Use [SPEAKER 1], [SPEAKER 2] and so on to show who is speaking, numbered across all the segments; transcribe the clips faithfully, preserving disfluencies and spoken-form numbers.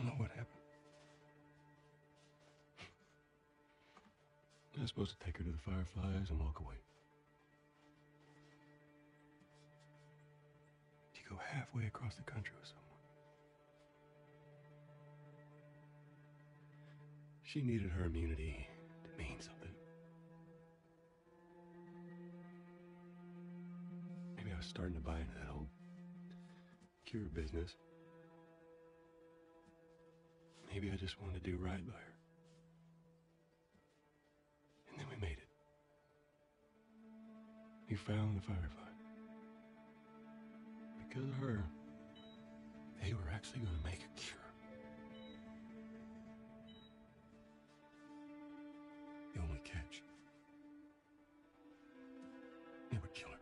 [SPEAKER 1] know what happened. I was supposed to take her to the Fireflies and walk away. She go halfway across the country with someone. She needed her immunity to mean something. Maybe I was starting to buy into that whole cure business. Maybe I just wanted to do right by her. And then we made it. We found the Firefly. Because of her, they were actually going to make a cure. The only catch, it would kill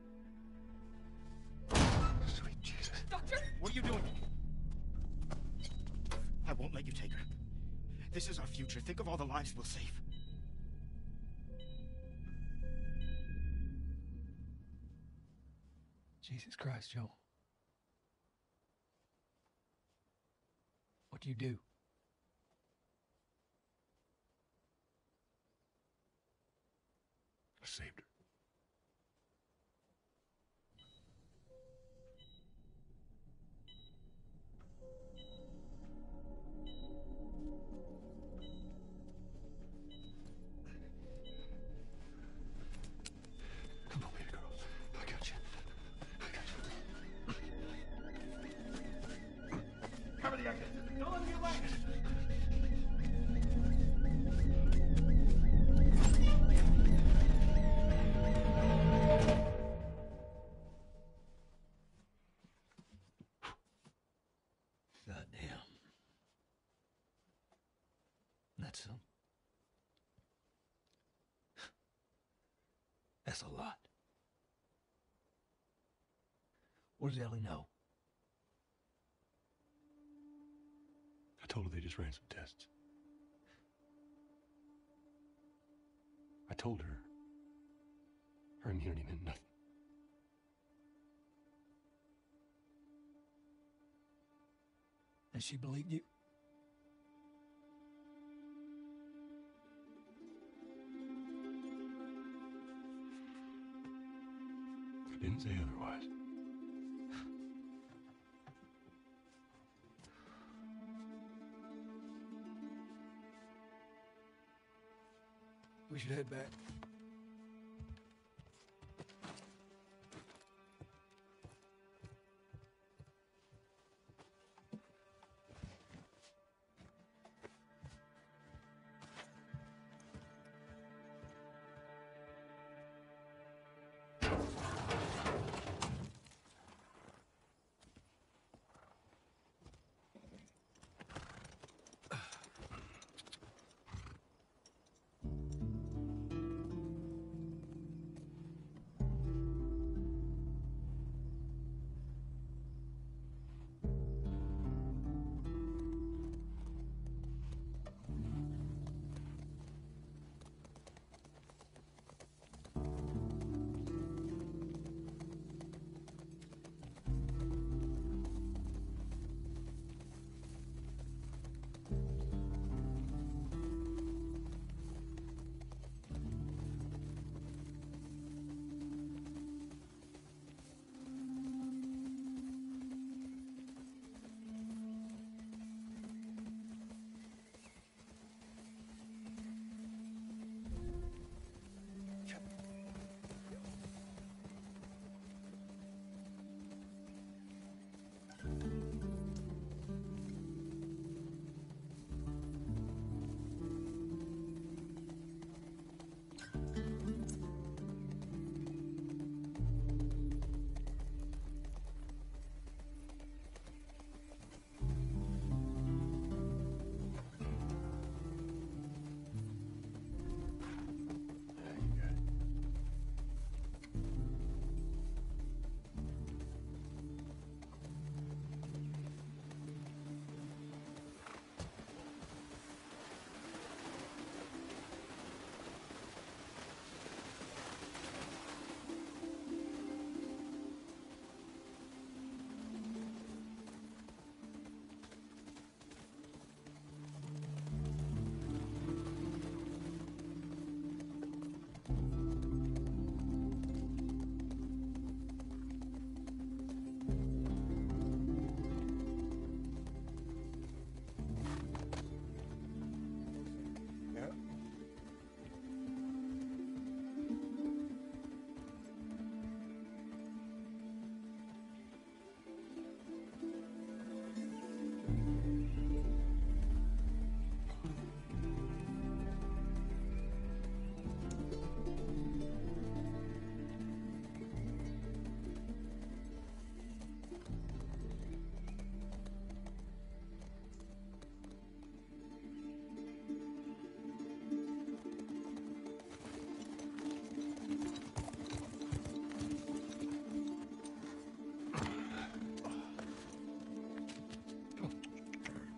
[SPEAKER 1] her. Sweet Jesus.
[SPEAKER 2] Doctor!
[SPEAKER 3] What are you doing? I won't let you take her. This is our future. Think of all the lives we'll save.
[SPEAKER 2] Jesus Christ, Joel. What do you do?
[SPEAKER 1] I saved her. Come on, baby girl. I got you. I got you. Cover the exit. Don't let me get whacked.
[SPEAKER 2] Goddamn. That's some. That's a lot. What does Ellie know?
[SPEAKER 1] I told her they just ran some tests. I told her her immunity meant nothing.
[SPEAKER 2] And she believed you?
[SPEAKER 1] I didn't say otherwise.
[SPEAKER 2] We should head back.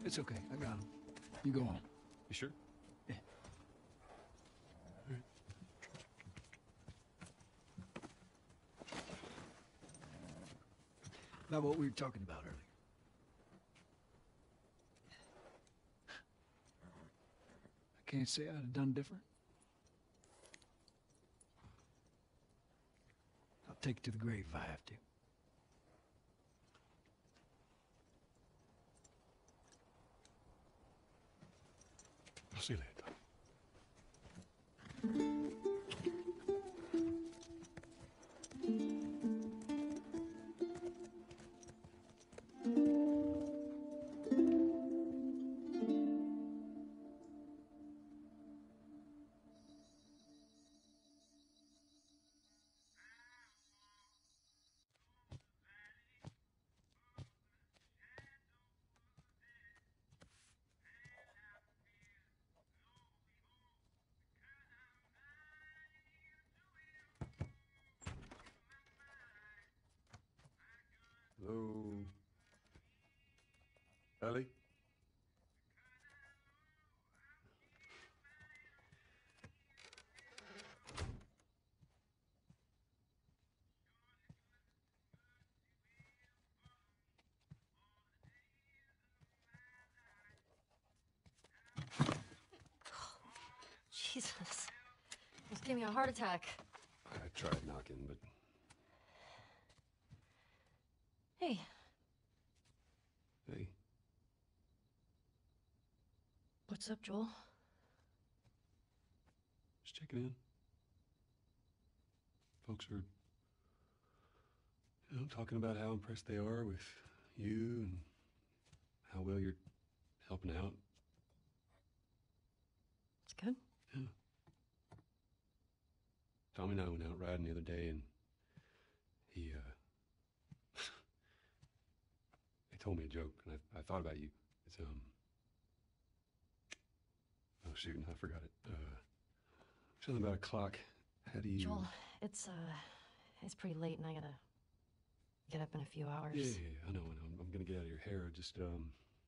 [SPEAKER 2] It's okay. I got him. You go on.
[SPEAKER 1] You sure?
[SPEAKER 2] Yeah. About what we were talking about earlier. I can't say I'd have done different. I'll take it to the grave if I have to.
[SPEAKER 1] I'll see you later. Hello? Ellie?
[SPEAKER 4] Jesus. Almost gave me a heart attack.
[SPEAKER 1] I tried knocking, but
[SPEAKER 4] Hey,
[SPEAKER 1] hey,
[SPEAKER 4] what's up, Joel?
[SPEAKER 1] just checking in. Folks are, you know, talking about how impressed they are with you and how well you're helping out.
[SPEAKER 4] It's good.
[SPEAKER 1] Yeah. Tommy and I went out riding the other day, and he, uh, he told me a joke, and I, I thought about you. It's, um, oh, shoot, I forgot it. Uh, something about a clock. How do you...
[SPEAKER 4] Joel, it's, uh, it's pretty late and I gotta get up in a few hours.
[SPEAKER 1] Yeah, yeah, yeah, I know, I know. I'm, I'm gonna get out of your hair. Just, um,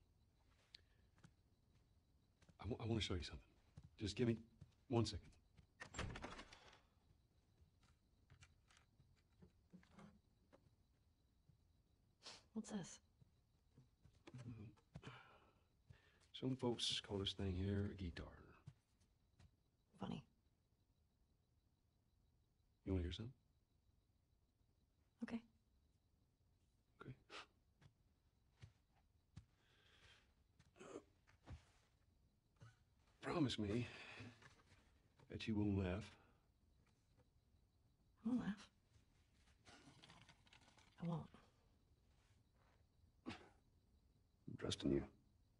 [SPEAKER 1] I, w I want to show you something. Just give me one second.
[SPEAKER 4] What's this?
[SPEAKER 1] Some folks call this thing here a guitar.
[SPEAKER 4] Funny.
[SPEAKER 1] You want to hear something?
[SPEAKER 4] Okay.
[SPEAKER 1] Okay. Promise me that you won't laugh.
[SPEAKER 4] I won't laugh. I won't.
[SPEAKER 1] I'm trusting you.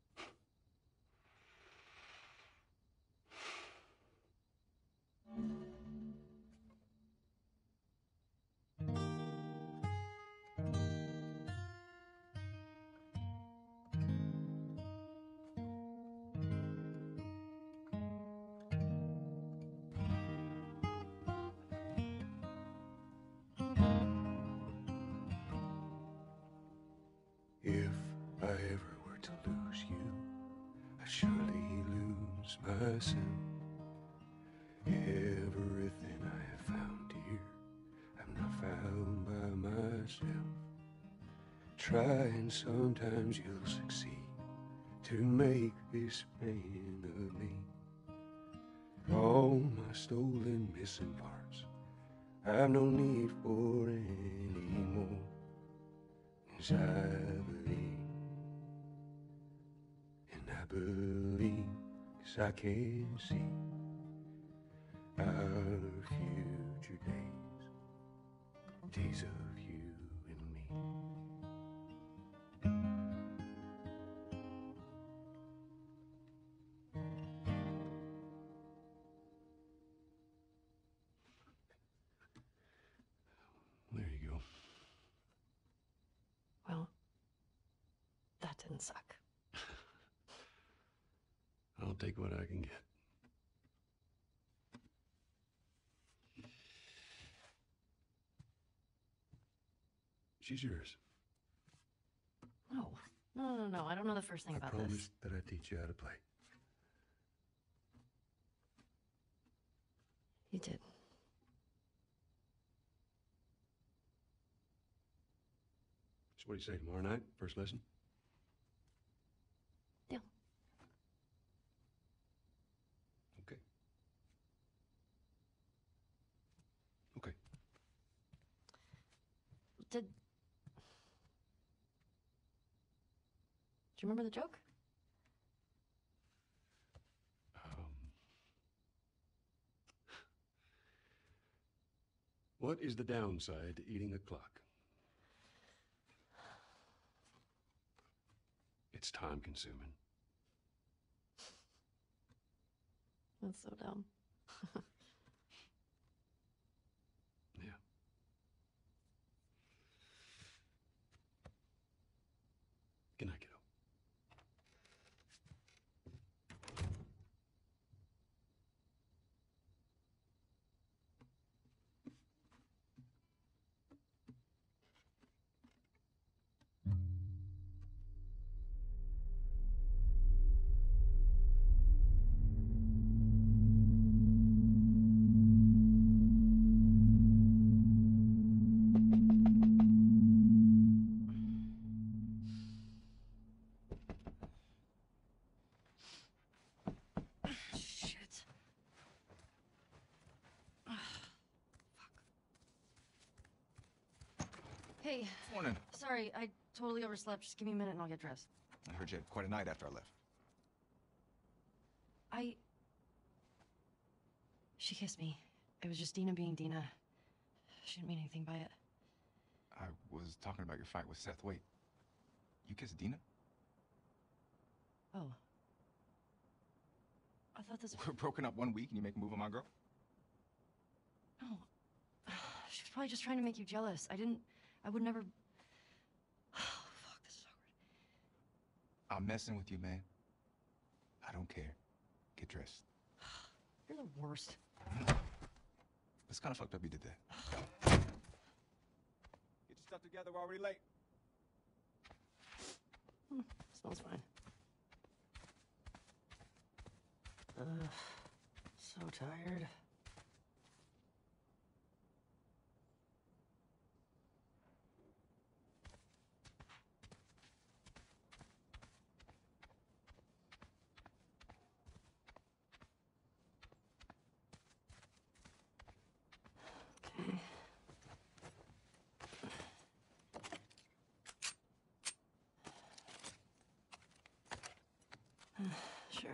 [SPEAKER 1] If I ever were to lose you, I'd surely lose myself. Everything I have found here, I'm not found by myself. Try and sometimes you'll succeed to make this man of me. All my stolen missing parts, I've no need for any more. 'Cause I believe, and I believe, 'cause I can see our future days, days of you and me. There you go.
[SPEAKER 4] Well, that didn't suck.
[SPEAKER 1] I'll take what I can get. She's yours.
[SPEAKER 4] No, No, no, no. I don't know the first thing
[SPEAKER 1] I
[SPEAKER 4] about
[SPEAKER 1] promised
[SPEAKER 4] this.
[SPEAKER 1] that I'd teach you how to play.
[SPEAKER 4] You did.
[SPEAKER 1] So what do you say, tomorrow night? First lesson?
[SPEAKER 4] Deal.
[SPEAKER 1] Okay. Okay.
[SPEAKER 4] Did... Do you remember the joke?
[SPEAKER 1] Um, what is the downside to eating a clock? It's time consuming.
[SPEAKER 4] That's so dumb.
[SPEAKER 1] Yeah. Good night, kiddo.
[SPEAKER 4] Shit. Ugh, fuck. Hey,
[SPEAKER 3] Morning.
[SPEAKER 4] sorry, I totally overslept. Just give me a minute and I'll get dressed.
[SPEAKER 3] I heard you had quite a night after I left.
[SPEAKER 4] I... She kissed me. It was just Dina being Dina. She didn't mean anything by it.
[SPEAKER 3] I was talking about your fight with Seth Wait. You kissed Dina?
[SPEAKER 4] Oh. I thought this...
[SPEAKER 3] We're broken up one week and you make a move on my girl?
[SPEAKER 4] No. She was probably just trying to make you jealous. I didn't... I would never... Oh, fuck, this is awkward.
[SPEAKER 3] I'm messing with you, man. I don't care. Get dressed.
[SPEAKER 4] You're the worst.
[SPEAKER 3] It's kind of fucked up you did that. Get your stuff together, we're already late.
[SPEAKER 4] Hmm, smells fine. Ugh, so tired. Okay. Sure.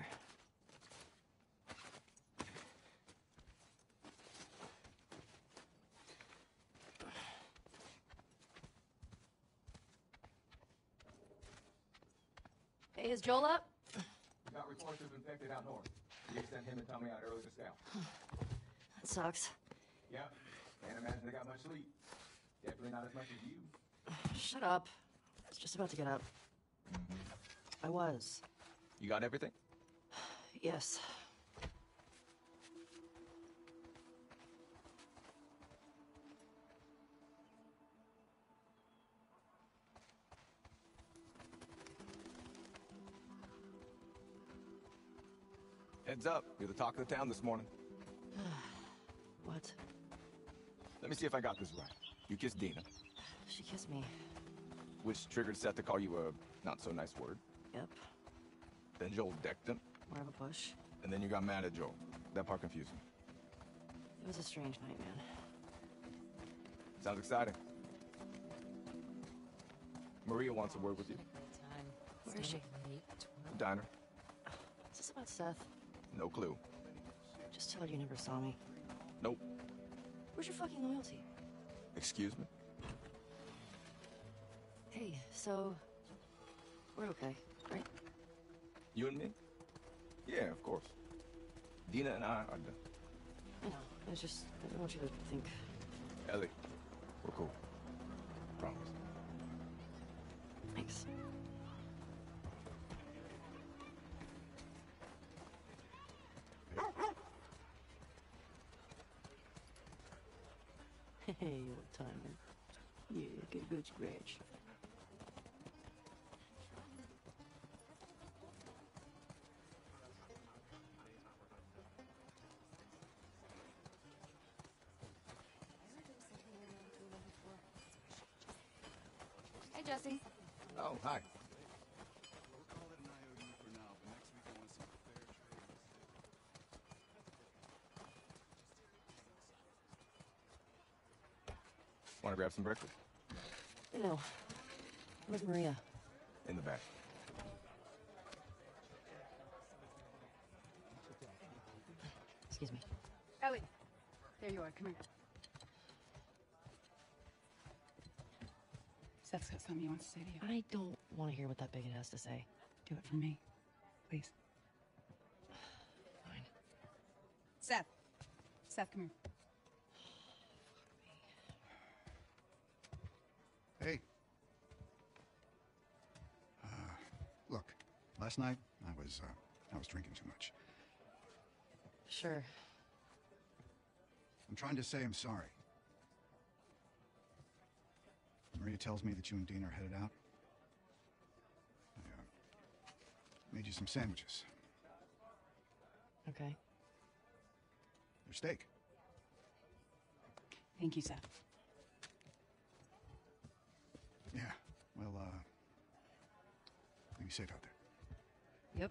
[SPEAKER 4] Hey, is Joel up?
[SPEAKER 3] We got reports of infected out north. You sent him and Tommy out early to scout.
[SPEAKER 4] That sucks.
[SPEAKER 3] Yeah, can't imagine they got much sleep. Definitely not as much as you.
[SPEAKER 4] Shut up. I was just about to get up. I was.
[SPEAKER 3] You got everything?
[SPEAKER 4] Yes.
[SPEAKER 3] Heads up, you're the talk of the town this morning.
[SPEAKER 4] What?
[SPEAKER 3] Let me see if I got this right. You kissed Dina,
[SPEAKER 4] She kissed me.
[SPEAKER 3] which triggered Seth to call you a not-so-nice word.
[SPEAKER 4] Yep.
[SPEAKER 3] Then Joel decked him,
[SPEAKER 4] More of a push.
[SPEAKER 3] and then you got mad at Joel. That part confused me.
[SPEAKER 4] It was a strange night, man.
[SPEAKER 3] Sounds exciting. Maria wants a word with you.
[SPEAKER 4] Where is she?
[SPEAKER 3] Diner.
[SPEAKER 4] Is this about Seth?
[SPEAKER 3] No clue.
[SPEAKER 4] Just tell her you never saw me.
[SPEAKER 3] Nope.
[SPEAKER 4] Where's your fucking loyalty?
[SPEAKER 3] Excuse me?
[SPEAKER 4] Hey, so... We're okay, right?
[SPEAKER 3] You and me? Yeah, of course. Dina and I are done.
[SPEAKER 4] I know. I just... I don't want you to think...
[SPEAKER 3] Ellie, we're cool. Promise.
[SPEAKER 4] Thanks. Hey, old timer. Yeah, get a good scratch.
[SPEAKER 5] Jesse.
[SPEAKER 3] Oh, hi. Want to grab some breakfast?
[SPEAKER 4] No. Where's Maria?
[SPEAKER 3] In the back.
[SPEAKER 4] Excuse me.
[SPEAKER 5] Ellie. There you are. Come here. Seth's got something he wants to say to you.
[SPEAKER 4] I don't want to hear what that bigot has to say.
[SPEAKER 5] Do it for me. Please.
[SPEAKER 4] Fine.
[SPEAKER 5] Seth. Seth, come here.
[SPEAKER 6] Hey. Uh, look, last night I was, uh, I was drinking too much.
[SPEAKER 4] Sure.
[SPEAKER 6] I'm trying to say I'm sorry. Maria tells me that you and Dean are headed out. I, uh, made you some sandwiches.
[SPEAKER 4] Okay.
[SPEAKER 6] They're steak.
[SPEAKER 5] Thank you, Seth.
[SPEAKER 6] Yeah, well, uh, be safe out there.
[SPEAKER 4] Yep.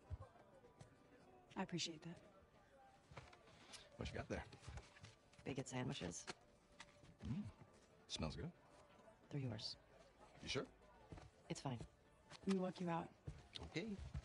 [SPEAKER 5] I appreciate that.
[SPEAKER 3] What you got there?
[SPEAKER 4] Bigot sandwiches.
[SPEAKER 3] Mm. Smells good.
[SPEAKER 4] They're yours.
[SPEAKER 3] You sure?
[SPEAKER 4] It's fine.
[SPEAKER 5] Let me walk you out.
[SPEAKER 3] Okay.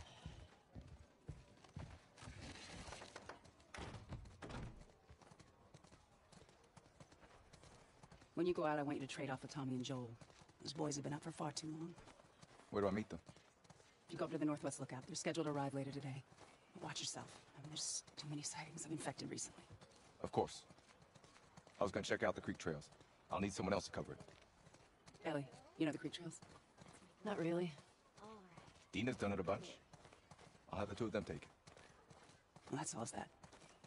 [SPEAKER 5] When you go out, I want you to trade off with Tommy and Joel. Those boys have been up for far too long.
[SPEAKER 3] Where do I meet them?
[SPEAKER 5] You go up to the Northwest Lookout. They're scheduled to arrive later today. Watch yourself. I mean, there's too many sightings of infected recently.
[SPEAKER 3] Of course. I was gonna check out the creek trails. I'll need someone else to cover it.
[SPEAKER 5] Ellie, you know the creek trails?
[SPEAKER 4] Not really.
[SPEAKER 3] Dina's done it a bunch. I'll have the two of them take it.
[SPEAKER 5] Well, that solves that.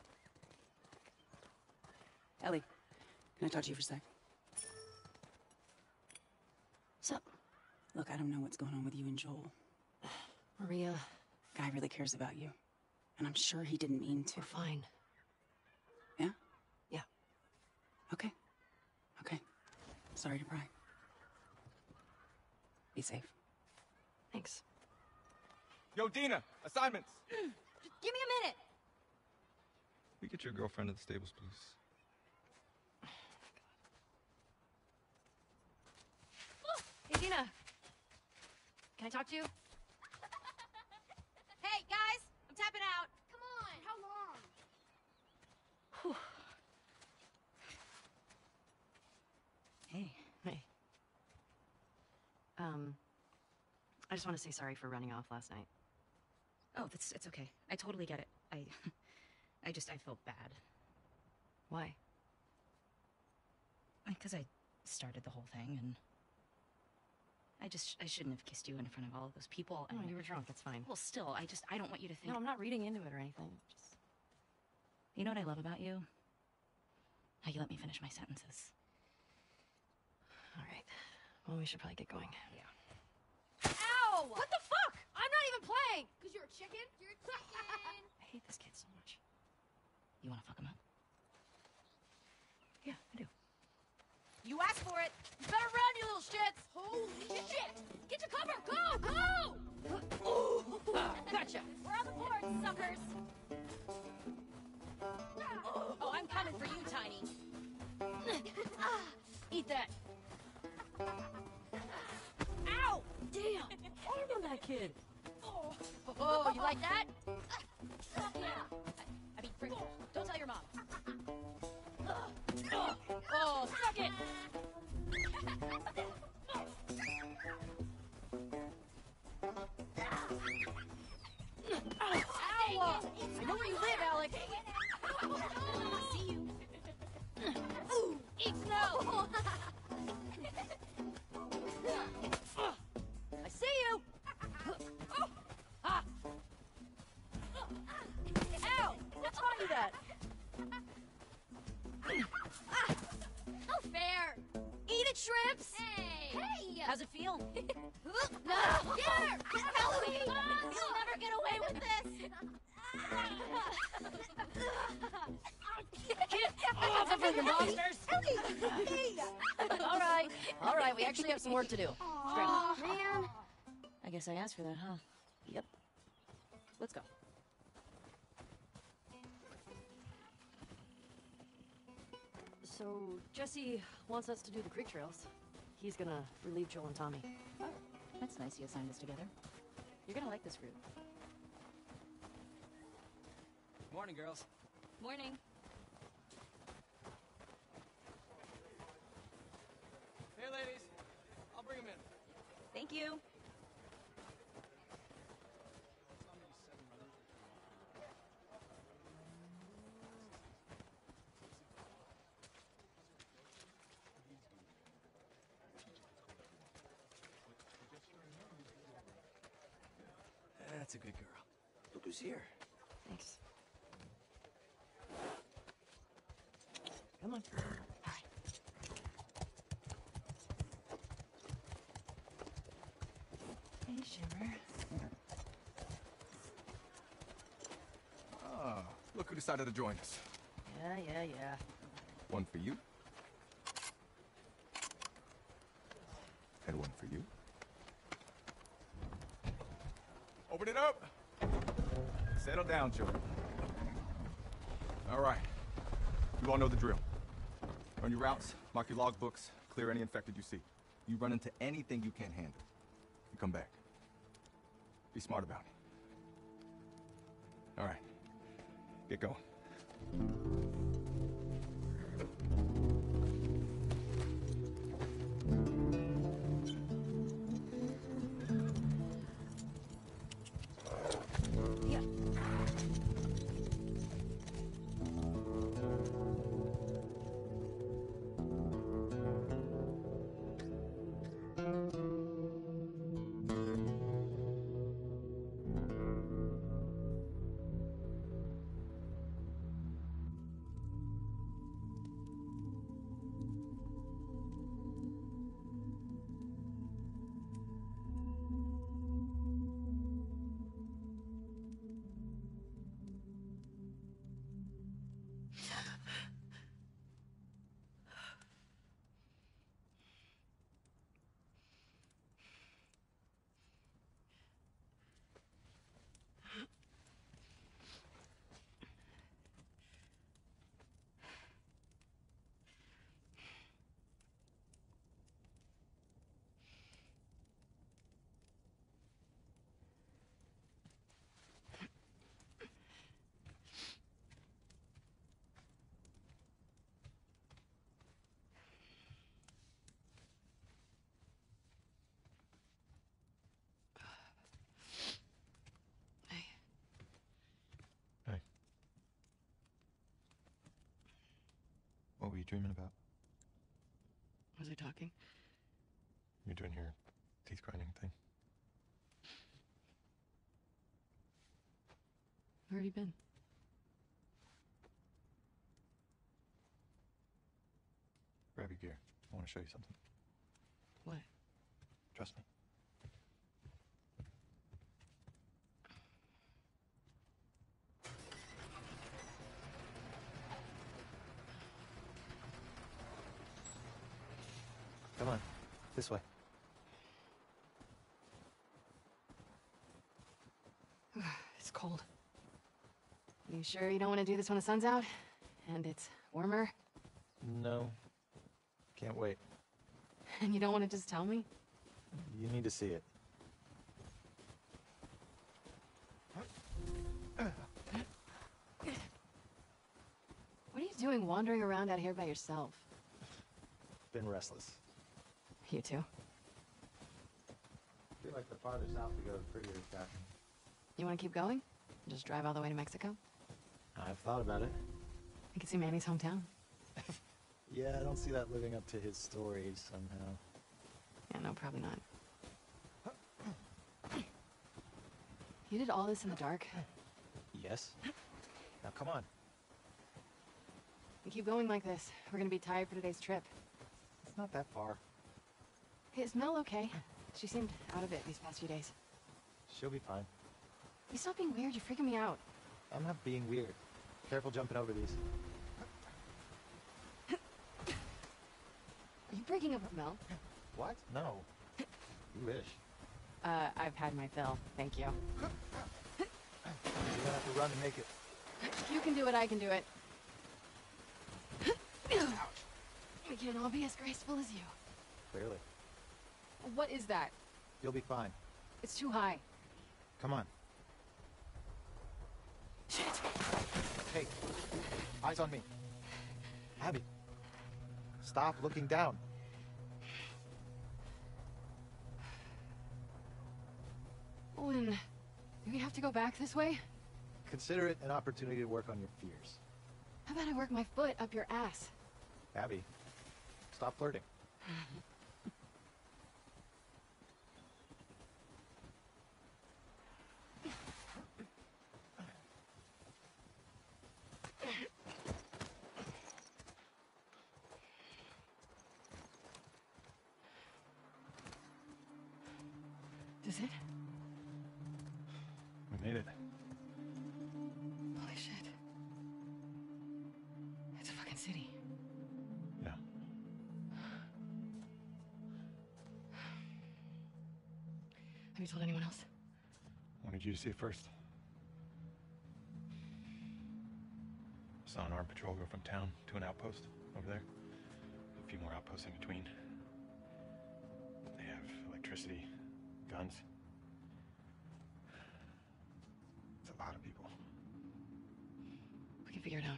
[SPEAKER 5] Ellie, can I talk to you for a sec?
[SPEAKER 4] What's up?
[SPEAKER 5] Look, I don't know what's going on with you and Joel.
[SPEAKER 4] Maria,
[SPEAKER 5] Guy really cares about you. And I'm sure he didn't mean to.
[SPEAKER 4] we're fine.
[SPEAKER 5] Yeah?
[SPEAKER 4] Yeah.
[SPEAKER 5] Okay. Okay. Sorry to pry. Be safe.
[SPEAKER 4] Thanks.
[SPEAKER 3] Yo, Dina! Assignments!
[SPEAKER 4] Just give me a minute!
[SPEAKER 3] We get your girlfriend at the stables, please.
[SPEAKER 4] Hey, Dina. Can I talk to you?
[SPEAKER 7] Hey, guys! I'm tapping out. Come on! How long?
[SPEAKER 4] Hey. Hey. Um, I just want to say sorry for running off last night.
[SPEAKER 7] Oh, that's it's okay. I totally get it. I, I just I felt bad
[SPEAKER 4] Why?
[SPEAKER 7] because I started the whole thing, and I just I shouldn't have kissed you in front of all of those people.
[SPEAKER 4] No,
[SPEAKER 7] And
[SPEAKER 4] you were drunk. It's fine.
[SPEAKER 7] well, still, I just I don't want you to think.
[SPEAKER 4] No, I'm not reading into it or anything. Just...
[SPEAKER 7] You know what I love about you? How you let me finish my sentences.
[SPEAKER 4] All right. Well, we should probably get going.
[SPEAKER 7] Yeah.
[SPEAKER 8] Ow! What the fuck? I'm not even playing! Because you're a chicken? You're a chicken!
[SPEAKER 4] I hate this kid so much.
[SPEAKER 7] You want to fuck him up?
[SPEAKER 4] Yeah, I do.
[SPEAKER 8] You asked for it! You better run, you little shits! Holy shit! Get to cover! Go! Go! Gotcha! We're on the board, suckers! Oh, I'm coming for you, Tiny. Eat that. Ow!
[SPEAKER 4] Damn! Arm on that kid!
[SPEAKER 8] Oh, oh, you like that? Yeah. I mean, Frick, don't tell your mom. Oh, suck it! Ow! I know where you live, Alex. I see you. Ooh, eat snow! I see you! Ah. Ow! Who taught you that? Ah. No fair! Eat it, shrimps! Hey! Hey! How's it feel? No! Get her! Halloween! You'll never get away with this! Get off of her, you monsters! All right, all right, we actually have some work to do.
[SPEAKER 7] script.
[SPEAKER 8] Man.
[SPEAKER 7] I guess I asked for that, huh?
[SPEAKER 5] Yep. Let's go.
[SPEAKER 4] So, Jesse wants us to do the creek trails. He's gonna relieve Joel and Tommy.
[SPEAKER 7] Oh, that's nice you assigned us together. You're gonna like this route.
[SPEAKER 9] Morning, girls.
[SPEAKER 7] Morning.
[SPEAKER 9] Hey, ladies. I'll bring them in.
[SPEAKER 7] Thank you.
[SPEAKER 2] That's a good girl. Look who's here.
[SPEAKER 4] Thanks. Come on. All right. Hey, Shimmer.
[SPEAKER 3] Ah, look who decided to join us.
[SPEAKER 4] Yeah, yeah, yeah.
[SPEAKER 3] One for you. And one for you. Open it up. Settle down, children. All right. You all know the drill. Run your routes, mark your logbooks, clear any infected you see. You run into anything you can't handle, you come back. Be smart about it. All right. Get going.
[SPEAKER 4] Yeah.
[SPEAKER 3] What were you dreaming about?
[SPEAKER 4] Was I talking?
[SPEAKER 3] You're doing your teeth grinding thing.
[SPEAKER 4] Where have you been?
[SPEAKER 3] Grab your gear. I want to show you something.
[SPEAKER 4] What?
[SPEAKER 3] Trust me. Come on, this way.
[SPEAKER 4] It's cold. You sure you don't want to do this when the sun's out? And it's warmer?
[SPEAKER 10] No. Can't wait.
[SPEAKER 4] And you don't want to just tell me?
[SPEAKER 10] You need to see it.
[SPEAKER 4] What are you doing wandering around out here by yourself?
[SPEAKER 10] Been restless.
[SPEAKER 4] You too?
[SPEAKER 10] Feel like the farther south we go, the prettier it's gotten.
[SPEAKER 4] You want to keep going? Just drive all the way to Mexico?
[SPEAKER 10] I've thought about it.
[SPEAKER 4] You can see Manny's hometown.
[SPEAKER 10] Yeah, I don't see that living up to his story somehow.
[SPEAKER 4] Yeah, no, probably not. You did all this in the dark?
[SPEAKER 10] Yes. Now come on.
[SPEAKER 4] You keep going like this, we're gonna be tired for today's trip.
[SPEAKER 10] It's not that far.
[SPEAKER 4] Hey, is Mel okay? She seemed out of it these past few days.
[SPEAKER 10] She'll be fine.
[SPEAKER 4] You stop being weird, you're freaking me out.
[SPEAKER 10] I'm not being weird. Careful jumping over these.
[SPEAKER 4] Are you breaking up with Mel?
[SPEAKER 10] What? No. You wish.
[SPEAKER 5] Uh, I've had my fill. Thank you.
[SPEAKER 10] You're gonna have to run and make it.
[SPEAKER 5] If you can do it, I can do it. We can't all be as graceful as you.
[SPEAKER 10] Clearly.
[SPEAKER 5] What is that?
[SPEAKER 10] You'll be fine.
[SPEAKER 5] It's too high.
[SPEAKER 10] Come on.
[SPEAKER 5] Shit.
[SPEAKER 10] Hey, eyes on me. Abby, stop looking down.
[SPEAKER 5] Owen, do we have to go back this way?
[SPEAKER 10] Consider it an opportunity to work on your fears.
[SPEAKER 5] How about I work my foot up your ass?
[SPEAKER 10] Abby, stop flirting.
[SPEAKER 5] Is it?
[SPEAKER 3] We made it.
[SPEAKER 5] Holy shit. It's a fucking city.
[SPEAKER 3] Yeah.
[SPEAKER 5] Have you told anyone else?
[SPEAKER 3] Wanted you to see it first. Saw an armed patrol go from town to an outpost over there. A few more outposts in between. They have electricity, guns. It's a lot of people.
[SPEAKER 5] We can figure it out.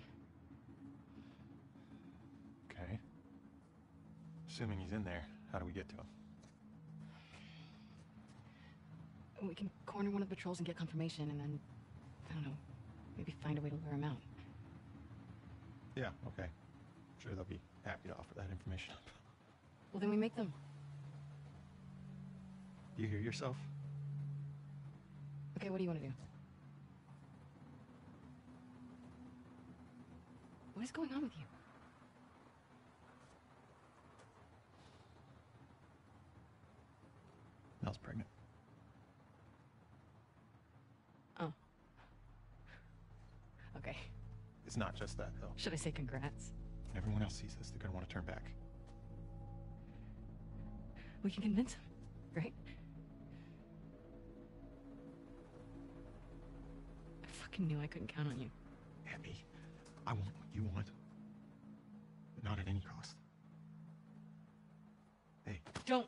[SPEAKER 3] Okay. Assuming he's in there, how do we get to him?
[SPEAKER 5] We can corner one of the patrols and get confirmation, and then, I don't know, maybe find a way to lure him out.
[SPEAKER 3] Yeah, okay. I'm sure they'll be happy to offer that information up.
[SPEAKER 5] Well, then we make them.
[SPEAKER 3] You hear yourself?
[SPEAKER 5] Okay, what do you want to do? What is going on with you?
[SPEAKER 3] Mel's pregnant.
[SPEAKER 5] Oh. Okay.
[SPEAKER 3] It's not just that, though.
[SPEAKER 5] Should I say congrats?
[SPEAKER 3] When everyone else sees this, they're gonna want to turn back.
[SPEAKER 5] We can convince him, right? I fucking knew I couldn't count on you.
[SPEAKER 3] Abby, I want what you want. But not at any cost. Hey.
[SPEAKER 5] Don't.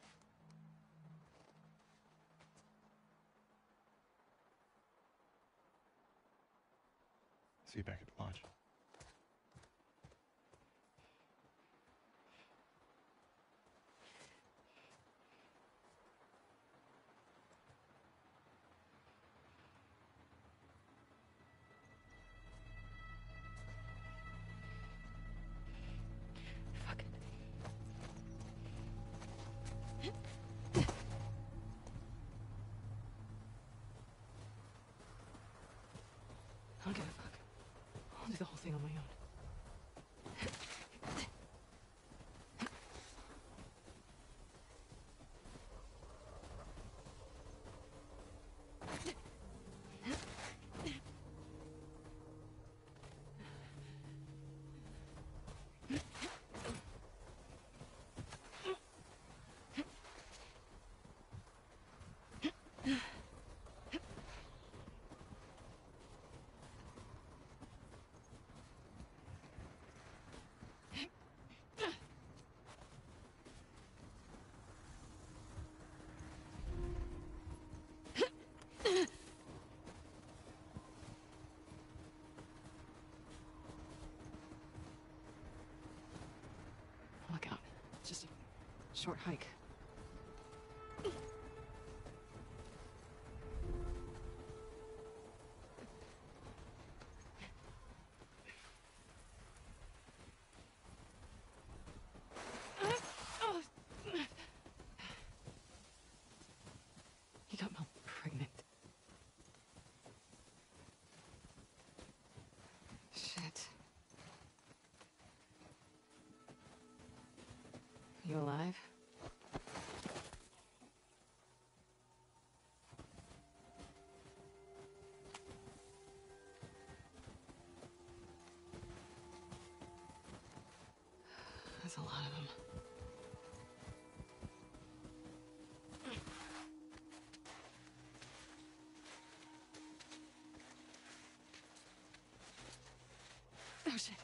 [SPEAKER 3] See you back at the lodge.
[SPEAKER 5] Fuck it. I don't give a fuck. I'll do the whole thing on my own. Look out. It's just a short hike. You got Mel pregnant. Shit. You alive? There's a lot of them.
[SPEAKER 4] Oh, shit.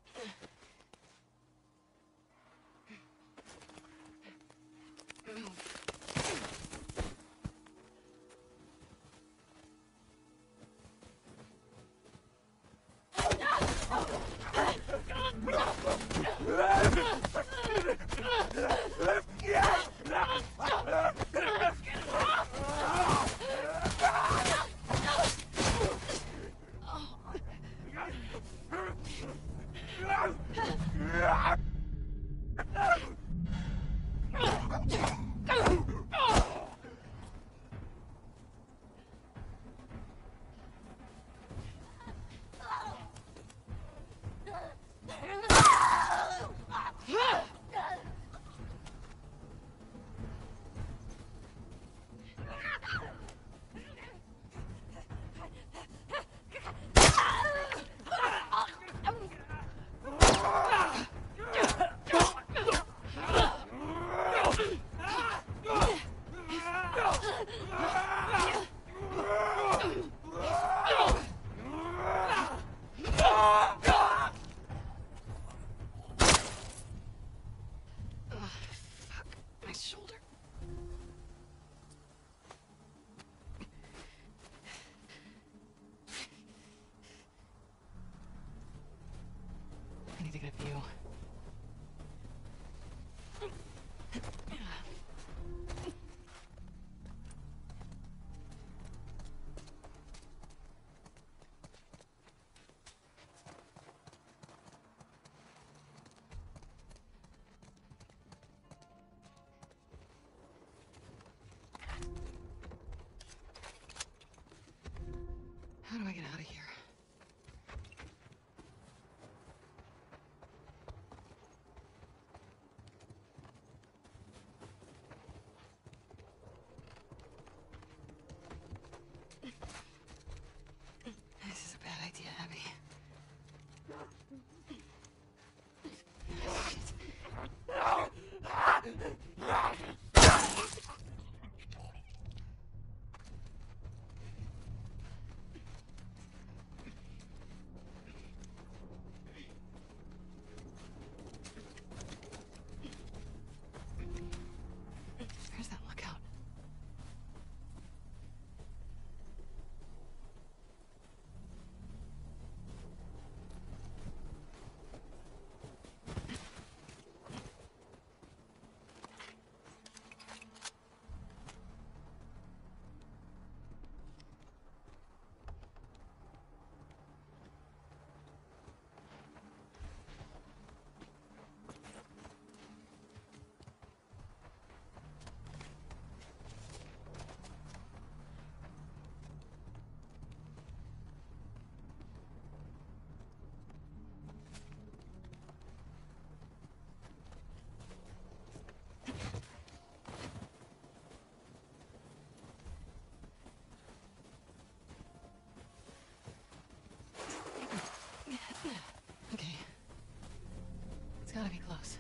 [SPEAKER 4] I need to get a view. How do I get out of here? This is a bad idea, Abby. Where's that lookout? Okay. It's gotta be close.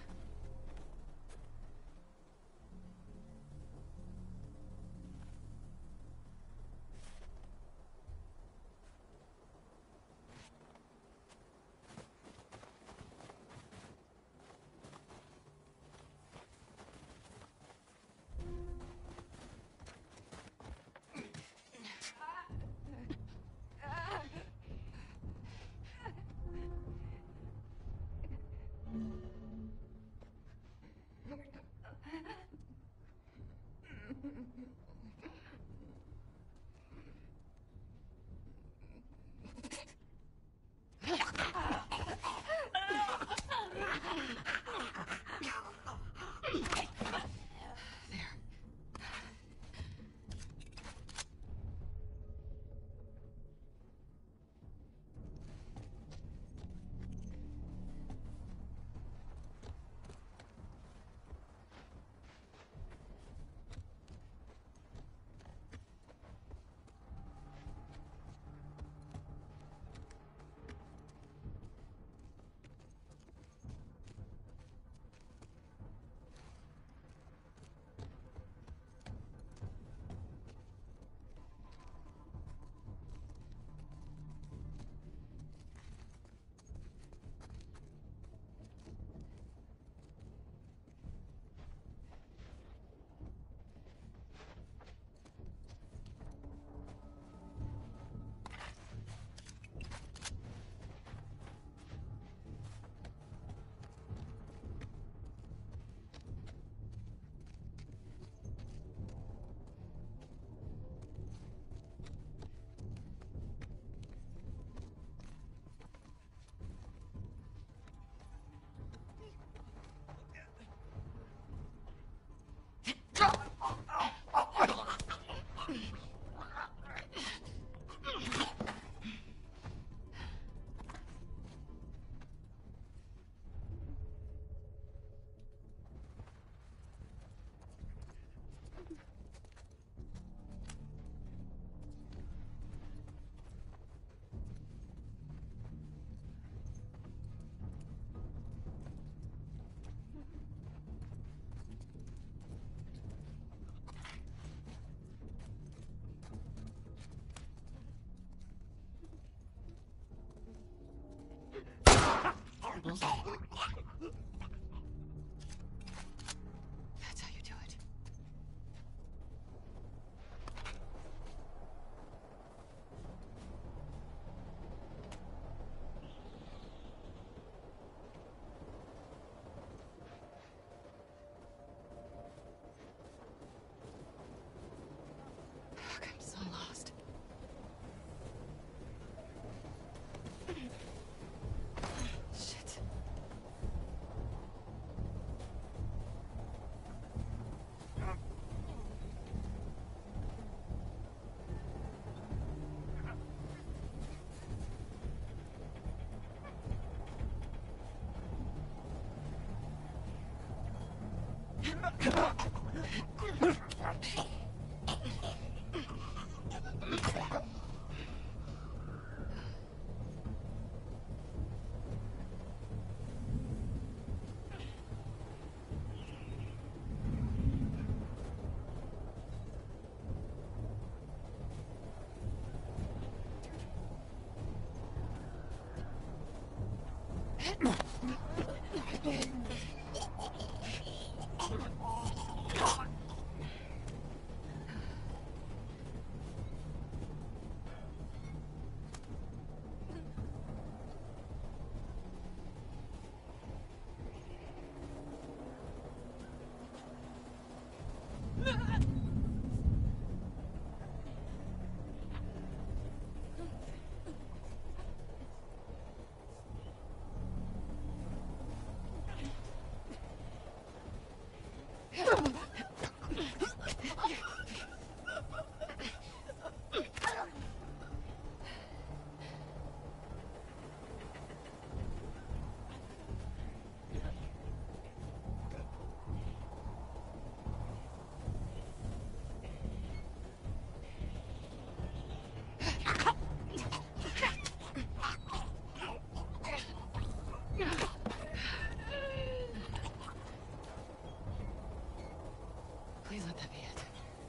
[SPEAKER 5] Please let that be it.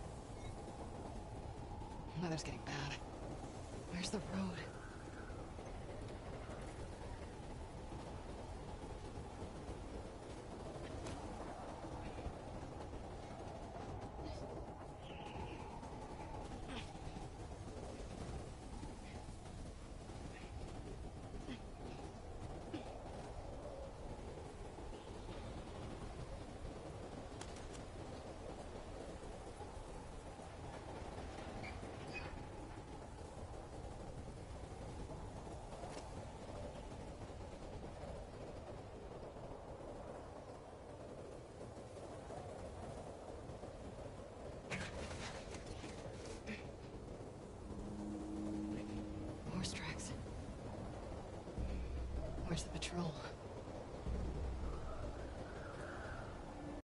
[SPEAKER 5] Weather's getting bad. Where's the road? Horse tracks. Where's the patrol?